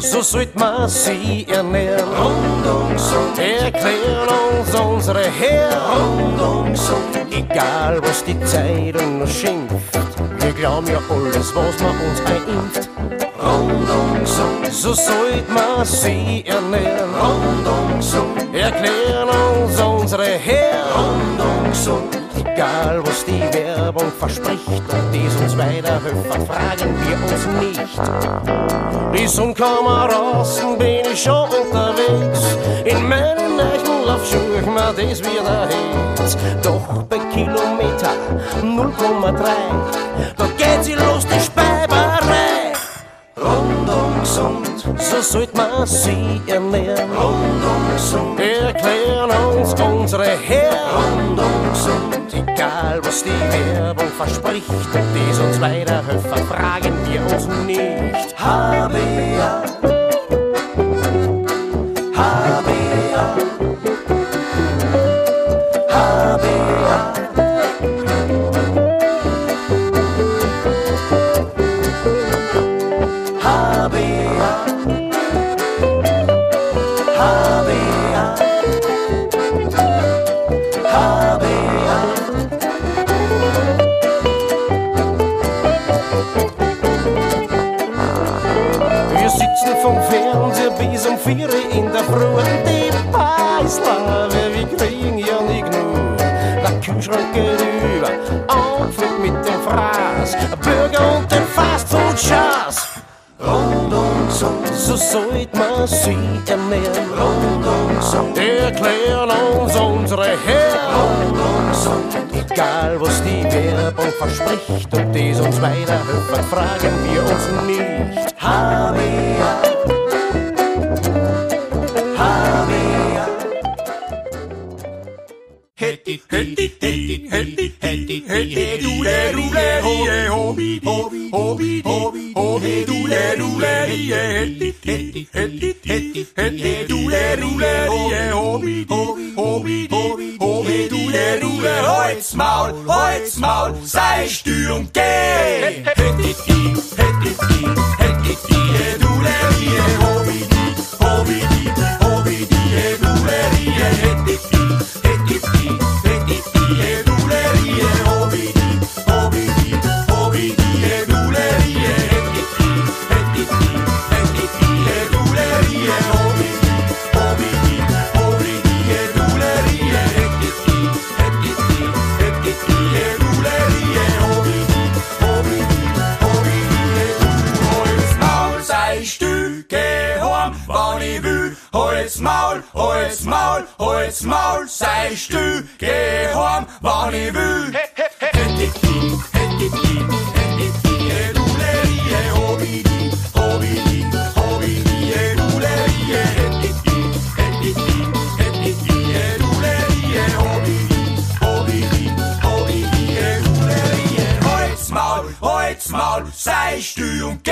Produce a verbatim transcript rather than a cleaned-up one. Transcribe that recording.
So sollt man sie ernähren. Rund und gesund, Erklären uns unsere Herren. rund und gesund, Egal was die Zeitung noch schimpft, wir glauben ja alles, was man uns einimpft. rund und gesund, So sollt man sie ernähren. rund und gesund, Erklären uns unsere Herren. rund und gesund, Egal was die Werbung verspricht und dies uns weiterhilft, fragen wir uns nicht. Bis zum Kameraden bin ich schon unterwegs. In meinen neuen Laufschuhen mir das wieder Herz. Doch bei Kilometer null Komma drei, da geht sie los, die Speiberei. rund und gesund, So sollt man sie ernähren. rund und gesund, Erklären uns unsere Herren. rund und gesund, Egal was die Werbung verspricht und dies uns weiterhilft, fragen wir uns nicht. H B A, H B A, H B A, H B A, H B A, H B A. Wir sitzen vom Fernseher bis um vier in der Früh und die Peislave, wir kriegen ja nicht genug. Der Kühlschrank geht über, Anflug mit dem Fraß, Burger und den Fastfood-Schaß. Rund und gesund, So sollt man sie ernähren. rund und gesund, Erklären uns unsere Herren. rund und gesund, Egal was die Werbung verspricht und dies uns weiterhilft, fragen wir uns nicht. H B A, H B A. Hetti, hetti, hetti, hetti, hetti, hetti, dule, dule, hobi, hobi, hobi, hobi, hobi, dule, dule, hetti, hetti, hetti, hetti, hetti, dule, dule, hobi, hobi, hobi, hobi, hobi, dule, dule, Holz, Maul, Holz, Maul, sei still und geh. Hetti, hetti, hetti, dule, hobi, hobi, hobi, dule, hetti, Holz, Maul, Holz, Maul, Holz, Maul, sei still, geh heim, wann ich will. Hetti, hetti, hetti, dule, hobi, hobi, hobi, dule, hetti, hetti, hetti, dule, hobi, hobi, hobi, dule, Holz, Maul, Holz, Maul, sei still und